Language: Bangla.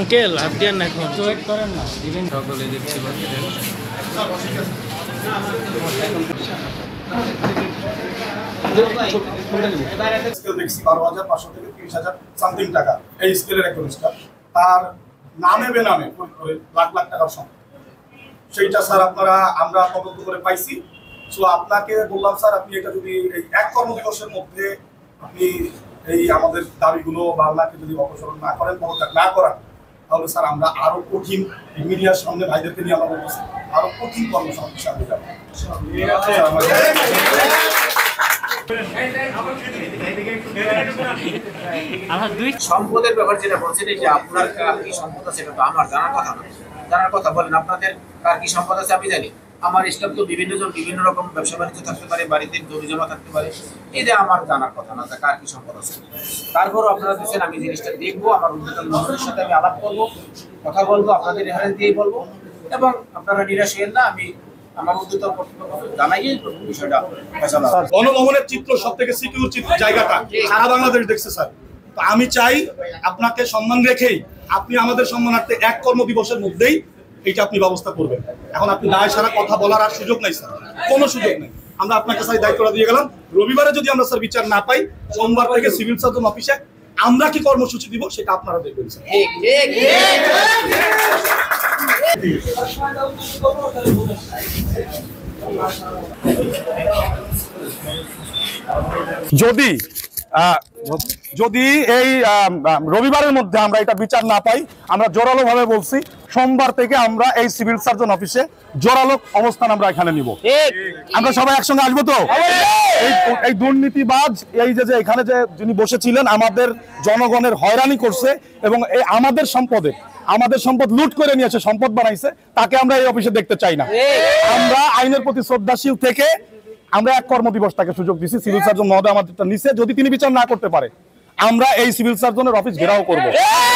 আঙ্কেল আপনি আর এখন ওয়েট করেন না, দিবেন সকলে দেখতে পাচ্ছেন। দেখছি 12,500 থেকে 30,000 সামথিং টাকা এই স্কেলের একজন স্টার তার নামে বেনামে করে লাখ লাখ টাকার সম্পদ সেইটা স্যার আমরা তদন্ত করে পাইছি। সো আপনাকে বললাম স্যার আপনি এটা যদি এই এক কর্মদিবসের মধ্যে আপনি এই আমাদের দাবিগুলো বা আপনাকে যদি অপসারণ না করেন পদত্যাগ না করান তাহলে স্যার আমরা আরো কঠিন মিডিয়ার সামনে ভাইদেরকে নিয়ে আমরা বলতেছি আরো কঠিন কর্মসূচির সামনে যাবো। সম্পদের ব্যাপার যেটা বলছেন যে আপনার কার কি সম্পদ আছে সেটা তো আমার জানার কথা না। জানার কথা বলেন আপনাদের কার কি সম্পদ আছে আমি জানি। আমার স্টাফ তো বিভিন্ন জন বিভিন্ন রকম ব্যবসা বাণিজ্য থাকতে পারে, বাড়িতে জমি জমা থাকতে পারে, এটা আমার জানার কথা না কার কি সম্পদ আছে। তারপরও আপনারা দিচ্ছেন আমি জিনিসটা দেখবো, আমার উদ্যোতন মহলের সাথে আমি আলাপ করবো, কথা বলবো, আপনাদের রেফারেন্স দিয়েই বলবো এবং আপনারা নিরাশ হবেন না। আমি আমার উদ্যোতন কর্তৃপক্ষ জানাইয়েই বিষয়টা ফয়সালা হবে। গণভবনের চিত্র সব থেকে সিকিউর জায়গাটা সারা বাংলাদেশ দেখছে স্যার। তো আমি চাই আপনাকে সম্মান রেখেই আপনি আমাদের সম্মানার্থে এক কর্মদিবসের মধ্যেই এইটা আপনি ব্যবস্থা করবেন। এখন আপনি দায় সারা কথা বলার আর সুযোগ নাই স্যার, কোনো সুযোগ নেই। আমরা আপনাকে স্যার দায়িত্বটা দিয়ে গেলাম। রবিবারে যদি আমরা স্যার বিচার না পাই সোমবার থেকে সিভিল সার্জন অফিসে আমরা কি কর্মসূচি দিব সেটা আপনারা দেখবেন স্যার। যদি এই রবিবারের মধ্যে আমরা এটা বিচার না পাই, আমরা জোরালো ভাবে বলছি সোমবার থেকে আমরা এই সিভিল সার্জন অফিসে জোরালো অবস্থান আমরা এখানে নিব। আমরা সবাই একসঙ্গে আসবো তো? এই দুর্নীতিবাজ এই যে এখানে যে যিনি বসেছিলেন আমাদের জনগণের হয়রানি করছে এবং এই আমাদের সম্পদ লুট করে নিয়েছে, সম্পদ বানাইছে, তাকে আমরা এই অফিসে দেখতে চাই না। আমরা আইনের প্রতি শ্রদ্ধাশীল থেকে আমরা এক কর্মদিবস তাকে সুযোগ দিচ্ছি। সিভিল সার্জন মহোদয় আমাদেরটা নিচে, যদি তিনি বিচার না করতে পারে আমরা এই সিভিল সার্জনের অফিস ঘেরাও করবো।